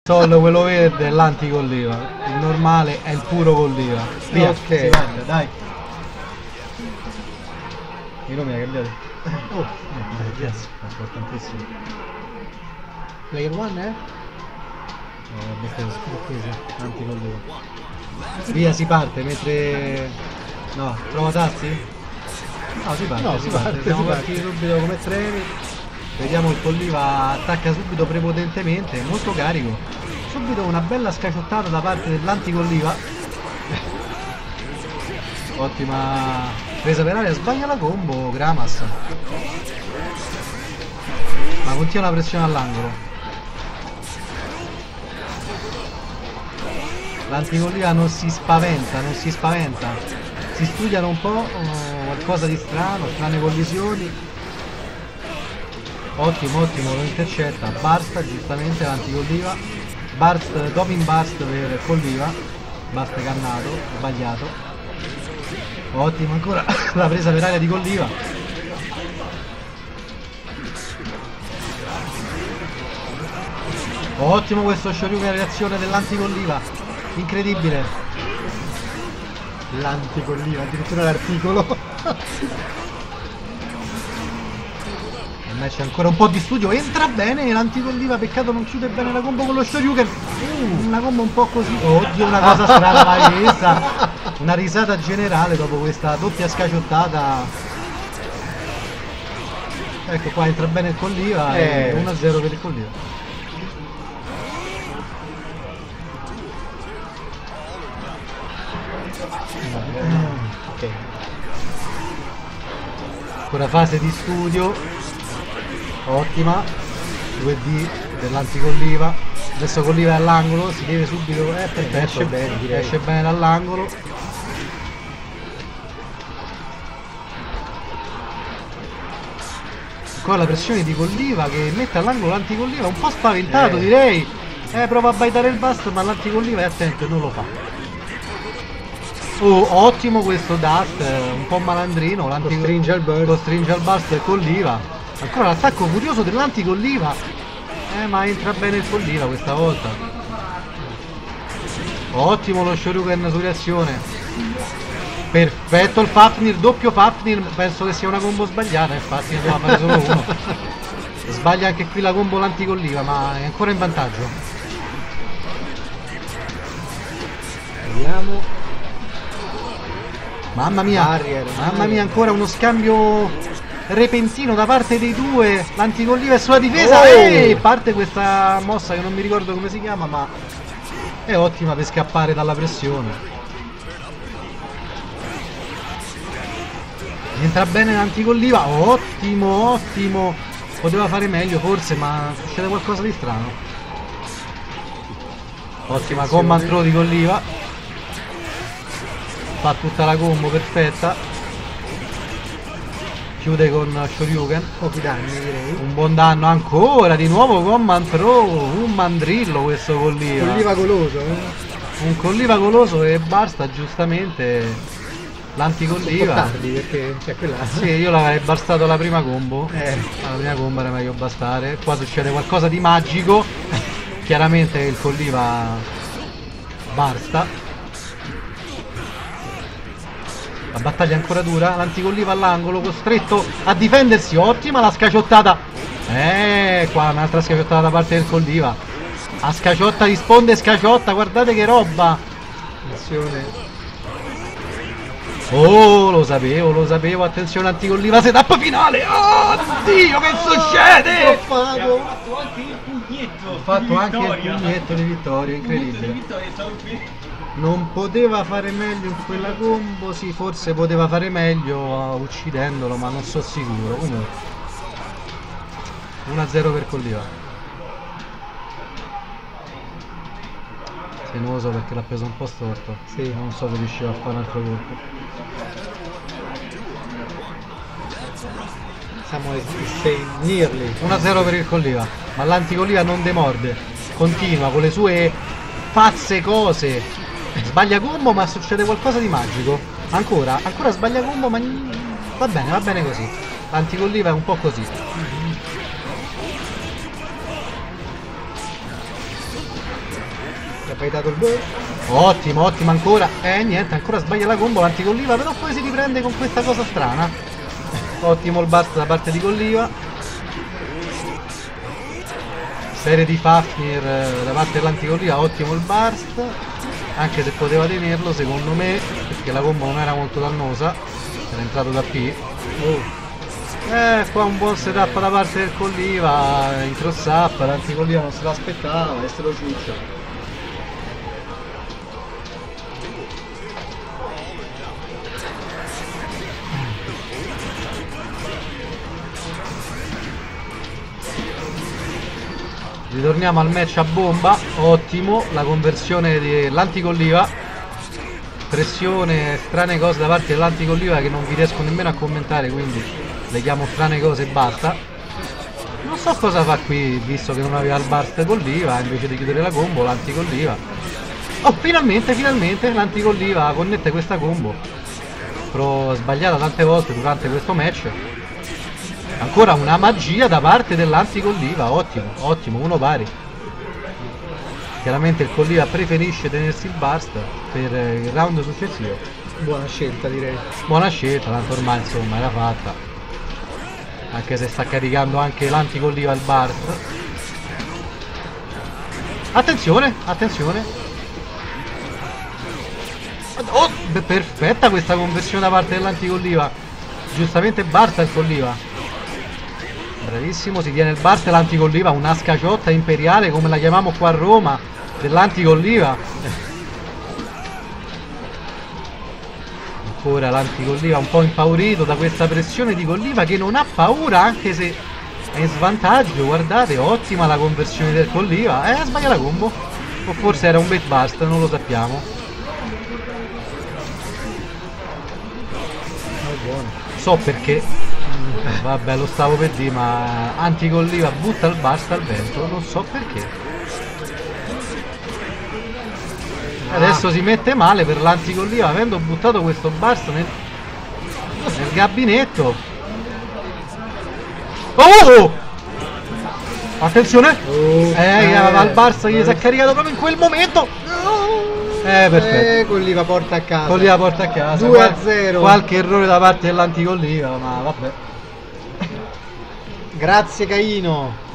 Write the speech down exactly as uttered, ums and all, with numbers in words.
Solo quello verde è l'anticolliva, il normale è il puro colliva. Via, ok, si mangia, dai. I nomi hai cambiato? Oh, eh, yes, importantissimo. Player one, eh? Eh, anticolliva. Via, si parte mentre... No, prova tassi? No, si parte, No, si, si parte. parte, Siamo si partiti parte. subito come treni. Vediamo il colliva attacca subito prepotentemente, molto carico. Subito una bella scaciottata da parte dell'anticolliva. Ottima presa per aria, sbaglia la combo Gramas. Ma continua la pressione all'angolo. L'anticolliva non si spaventa, non si spaventa. Si studiano un po' oh, qualcosa di strano, strane collisioni. Ottimo, ottimo, lo intercetta. Burst, giustamente l'anticolliva. Burst, doping burst per colliva. Burst cannato, sbagliato. Ottimo, ancora la presa per aria di colliva. Ottimo questo Shoryuken reazione dell'anticolliva. Incredibile. L'anticolliva, addirittura l'articolo. C'è ancora un po' di studio, entra bene l'anticolliva, peccato non chiude bene la combo con lo Shoryuken. Uh, una combo un po' così. Oddio, una cosa strana mai vista. Una risata generale dopo questa doppia scaciottata. Ecco qua entra bene il colliva eh. e uno a zero per il colliva. Ok. Ancora fase di studio. Ottima, due D dell'anticolliva. Adesso colliva è all'angolo, si deve subito, eh, perfetto, esce bene, direi. esce bene dall'angolo. Ancora la pressione di colliva che mette all'angolo l'anticolliva, un po' spaventato eh. direi. Eh, prova a baitare il bust, ma l'anticolliva è attento e non lo fa. Oh, ottimo questo dust, un po' malandrino, Costringe al burst. Costringe al bust e colliva. Ancora l'attacco furioso dell'anticolliva. Eh, ma entra bene il colliva questa volta. Ottimo lo Shoryuken su reazione. Perfetto il Fafnir, doppio Fafnir. Penso che sia una combo sbagliata, infatti ne doveva fare solo uno. Sbaglia anche qui la combo l'anticolliva, ma è ancora in vantaggio. Vediamo. Mamma mia, Barrier, mamma mia, ancora uno scambio repentino da parte dei due. L'anticolliva è sulla difesa. Oh! E parte questa mossa che non mi ricordo come si chiama, ma è ottima per scappare dalla pressione. Entra bene l'anticolliva. Ottimo, ottimo. Poteva fare meglio forse, ma succede qualcosa di strano. Ottima command throw di colliva. Fa tutta la combo perfetta. Chiude con Shoryuken. Pochi danni direi. Un buon danno ancora, di nuovo command throw. Un mandrillo questo colliva. Colliva goloso, eh? Un colliva goloso e basta giustamente l'anticolliva. Tardi perché c'è quella. Sì, io l'avrei bastato la prima combo. Eh. La prima combo era meglio bastare. Qua succede qualcosa di magico. Chiaramente il colliva basta. La battaglia è ancora dura, l'anticolliva all'angolo, costretto a difendersi, ottima la scaciottata. Eh, qua un'altra scaciottata da parte del colliva. A scaciotta risponde scaciotta, guardate che roba. Attenzione. Oh, lo sapevo, lo sapevo, attenzione anticolliva, setup finale. Oh, Dio, che succede? Ho fatto. Ha fatto anche il pugnetto. Ho fatto anche il vittoria. pugnetto di vittoria, Il pugnetto di incredibile. vittoria, stavo qui. Non poteva fare meglio in quella combo, sì, forse poteva fare meglio uh, uccidendolo, ma non sono sicuro. Comunque uno a zero per colliva. Sinuoso perché l'ha preso un po' storto. Sì. Non so se riusciva a fare un altro colpo. Siamo sei nearly. uno a zero per il colliva, ma l'anticolliva non demorde, continua con le sue pazze cose. Sbaglia combo ma succede qualcosa di magico. Ancora, ancora sbaglia combo ma va bene, va bene così. L'anticolliva è un po' così. ha paitato il gol. Ottimo, ottimo ancora. Eh niente, ancora sbaglia la combo l'anticolliva, però poi si riprende con questa cosa strana. Ottimo il burst da parte di Colliva. Serie di Fafnir da parte dell'anticolliva, ottimo il burst. Anche se poteva tenerlo secondo me, perché la combo non era molto dannosa. Era entrato da P. Oh. Eh, qua un buon setup da parte del Colliva, in cross up, l'anticolliva non se l'aspettava e se lo ciuccia. Ritorniamo al match a bomba, ottimo, la conversione dell'anticolliva. Pressione, strane cose da parte dell'anticolliva che non vi riesco nemmeno a commentare, quindi le chiamo strane cose e basta. Non so cosa fa qui, visto che non aveva il burst Colliva, invece di chiudere la combo, l'anticolliva. Oh, finalmente, finalmente l'anticolliva connette questa combo. Però sbagliata tante volte durante questo match. Ancora una magia da parte dell'anticolliva, ottimo, ottimo, uno pari. Chiaramente il Colliva preferisce tenersi il burst per il round successivo. Buona scelta, direi. Buona scelta, tanto ormai insomma era fatta. Anche se sta caricando anche l'anticolliva il burst. Attenzione, attenzione. Oh, perfetta questa conversione da parte dell'anticolliva. Giustamente burst il Colliva. Bravissimo, si tiene il burst l'anticolliva, una scaciotta imperiale come la chiamiamo qua a Roma dell'anticolliva. Ancora l'anticolliva un po' impaurito da questa pressione di Colliva che non ha paura anche se è in svantaggio. Guardate, ottima la conversione del Colliva. Eh, sbaglia la combo. O forse era un bait burst, non lo sappiamo. Oh, buono. So perché. Vabbè, lo stavo per dire, ma anticolliva butta il burst al vento, non so perché. Adesso si mette male per l'anticolliva avendo buttato questo burst nel, nel gabinetto. Oh! Attenzione! Oh, Eh, al burst gli si è caricato proprio in quel momento. Eh, perfetto. Eh, Colliva porta a casa. Colliva porta a casa. due a zero. Qualche errore da parte dell'anticolliva, ma vabbè. Grazie Caino.